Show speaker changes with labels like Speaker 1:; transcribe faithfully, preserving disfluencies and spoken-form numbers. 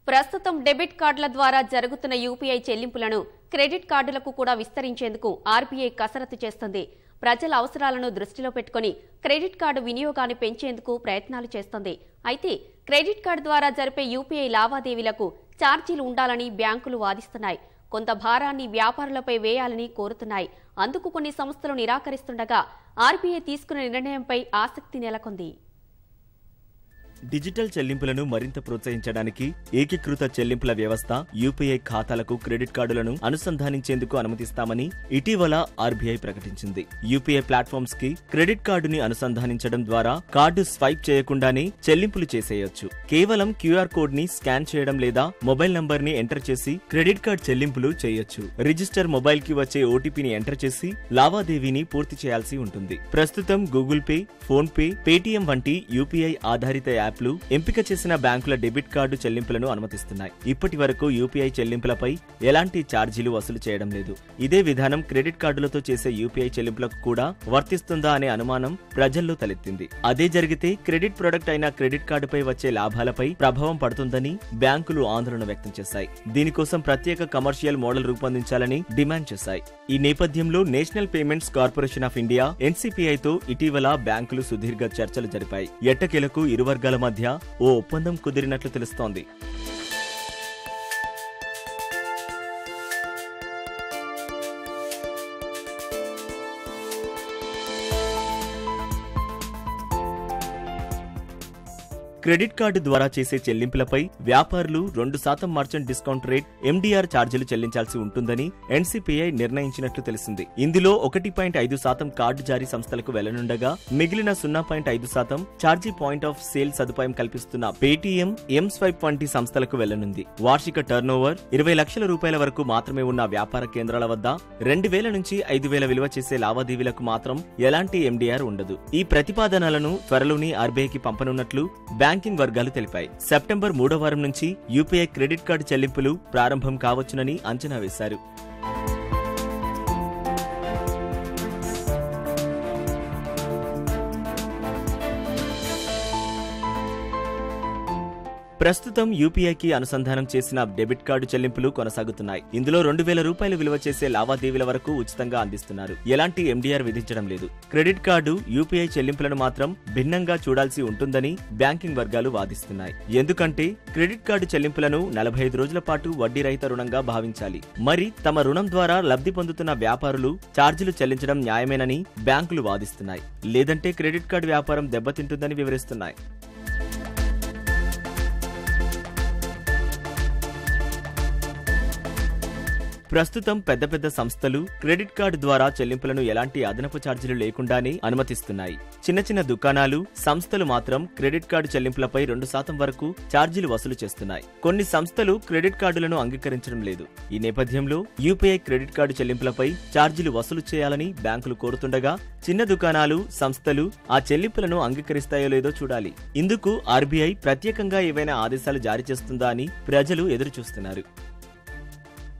Speaker 1: ప్రస్తుతం డెబిట్ కార్డుల ద్వారా జరుగుతున్న యూపీఐ చెల్లింపులను క్రెడిట్ కార్డులకు కూడా విస్తరించేందుకు ఆర్బీఐ కసరత్తు చేస్తుంది. ప్రజల అవసరాలను దృష్టిలో పెట్టుకుని క్రెడిట్ కార్డు వినియోగాన్ని పెంచేందుకు ప్రయత్నాలు చేస్తుంది. అయితే క్రెడిట్ కార్డు ద్వారా జరిపే యూపీఐ లావాదేవీలకు ఛార్జీలు ఉండాలని బ్యాంకులు వాదిస్తున్నాయి. కొంత భారాన్ని వ్యాపారులపై వేయాలని కోరుతున్నాయి. అందుకు కొన్ని సంస్థలు నిరాకరిస్తుండగా ఆర్బీఐ తీసుకున్న నిర్ణయంపై ఆసక్తి నెలకొంది.
Speaker 2: డిజిటల్ చెల్లింపులను మరింత ప్రోత్సహించడానికి ఏకీకృత చెల్లింపుల వ్యవస్థ యూపీఐ ఖాతాలకు క్రెడిట్ కార్డులను అనుసంధానించేందుకు అనుమతిస్తామని ఇటీవల ఆర్బీఐ ప్రకటించింది. యూపీఐ ప్లాట్ఫామ్స్ కి క్రెడిట్ కార్డుని అనుసంధానించడం ద్వారా కార్డు స్వైప్ చేయకుండానే చెల్లింపులు చేసేయొచ్చు. కేవలం క్యూఆర్ కోడ్ ని స్కాన్ చేయడం లేదా మొబైల్ నంబర్ ని ఎంటర్ చేసి క్రెడిట్ కార్డ్ చెల్లింపులు చేయొచ్చు. రిజిస్టర్ మొబైల్ కి వచ్చే ఓటీపీని ఎంటర్ చేసి లావాదేవీని పూర్తి చేయాల్సి ఉంటుంది. ప్రస్తుతం Google pay, PhonePe, Paytm వంటి యూపీఐ ఆధారిత యాప్లు ఎంపిక చేసిన బ్యాంకుల డెబిట్ కార్డు చెల్లింపులను అనుమతిస్తున్నాయి. ఇప్పటి వరకు యూపీఐ చెల్లింపులపై ఎలాంటి ఛార్జీలు వసూలు చేయడం లేదు. ఇదే విధానం క్రెడిట్ కార్డులతో చేసే యూపీఐ చెల్లింపులకు కూడా వర్తిస్తుందా అనే అనుమానం ప్రజల్లో తలెత్తింది. అదే జరిగితే క్రెడిట్ ప్రొడక్ట్ అయిన క్రెడిట్ కార్డుపై వచ్చే లాభాలపై ప్రభావం పడుతుందని బ్యాంకులు ఆందోళన వ్యక్తం చేశాయి. దీనికోసం ప్రత్యేక కమర్షియల్ మోడల్ రూపొందించాలని డిమాండ్ చేశాయి. ఈ నేపథ్యంలో National Payments Corporation of India ఎన్సీపీఐతో ఇటీవల బ్యాంకులు సుదీర్ఘ చర్చలు జరిపాయి. ఎట్టకేలకు ఇరు వర్గాల మధ్య ఓ ఒప్పందం కుదిరినట్లు తెలుస్తోంది. క్రెడిట్ కార్డు ద్వారా చేసే చెల్లింపులపై వ్యాపారులు రెండు శాతం మర్చెంట్ డిస్కౌంట్ రేట్ ఎండీఆర్ ఛార్జీలు చెల్లించాల్సి ఉంటుందని ఎన్సీపీఐ నిర్ణయించినట్లు తెలిసింది. ఇందులో ఒకటి పాయింట్ ఐదు శాతం కార్డు జారీ సంస్థలకు వెళ్లనుండగా మిగిలిన సున్నా పాయింట్ ఐదు శాతం ఛార్జీ పాయింట్ ఆఫ్ సేల్ సదుపాయం కల్పిస్తున్న పేటీఎం, ఎం స్వైప్ వంటి సంస్థలకు వెళ్లనుంది. వార్షిక టర్నోవర్ ఇరవై లక్షల రూపాయల వరకు మాత్రమే ఉన్న వ్యాపార కేంద్రాల వద్ద రెండు వేల నుంచి ఐదు వేల విలువ చేసే లావాదేవీలకు మాత్రం ఎలాంటి ఎండీఆర్ ఉండదు. ఈ ప్రతిపాదనలను త్వరలోనే ఆర్బీఐకి పంపనున్నట్లు బ్యాంకింగ్ వర్గాలు తెలిపాయి. సెప్టెంబర్ మూడో వారం నుంచి యూపీఐ క్రెడిట్ కార్డు చెల్లింపులు ప్రారంభం కావచ్చునని అంచనా వేశారు. ప్రస్తుతం యూపీఐకి అనుసంధానం చేసిన డెబిట్ కార్డు చెల్లింపులు కొనసాగుతున్నాయి. ఇందులో రెండు వేల రూపాయలు విలువ చేసే లావాదేవీల వరకు ఉచితంగా అందిస్తున్నారు. ఎలాంటి ఎండీఆర్ విధించడం లేదు. క్రెడిట్ కార్డు, యూపీఐ చెల్లింపులను మాత్రం భిన్నంగా చూడాల్సి ఉంటుందని బ్యాంకింగ్ వర్గాలు వాదిస్తున్నాయి. ఎందుకంటే క్రెడిట్ కార్డు చెల్లింపులను నలభై ఐదు రోజుల పాటు వడ్డీ రహిత రుణంగా భావించాలి. మరి తమ రుణం ద్వారా లబ్ధి పొందుతున్న వ్యాపారులు ఛార్జీలు చెల్లించడం న్యాయమేనని బ్యాంకులు వాదిస్తున్నాయి. లేదంటే క్రెడిట్ కార్డు వ్యాపారం దెబ్బతింటుందని వివరిస్తున్నాయి. ప్రస్తుతం పెద్ద పెద్ద సంస్థలు క్రెడిట్ కార్డు ద్వారా చెల్లింపులను ఎలాంటి అదనపు ఛార్జీలు లేకుండానే అనుమతిస్తున్నాయి. చిన్న చిన్న దుకాణాలు, సంస్థలు మాత్రం క్రెడిట్ కార్డు చెల్లింపులపై రెండు శాతం వరకు ఛార్జీలు వసూలు చేస్తున్నాయి. కొన్ని సంస్థలు క్రెడిట్ కార్డులను అంగీకరించడం లేదు. ఈ నేపథ్యంలో యూపీఐ క్రెడిట్ కార్డు చెల్లింపులపై ఛార్జీలు వసూలు చేయాలని బ్యాంకులు కోరుతుండగా చిన్న దుకాణాలు, సంస్థలు ఆ చెల్లింపులను అంగీకరిస్తాయో లేదో చూడాలి. ఇందుకు ఆర్బీఐ ప్రత్యేకంగా ఏవైనా ఆదేశాలు జారీ చేస్తుందా అని ప్రజలు ఎదురు చూస్తున్నారు.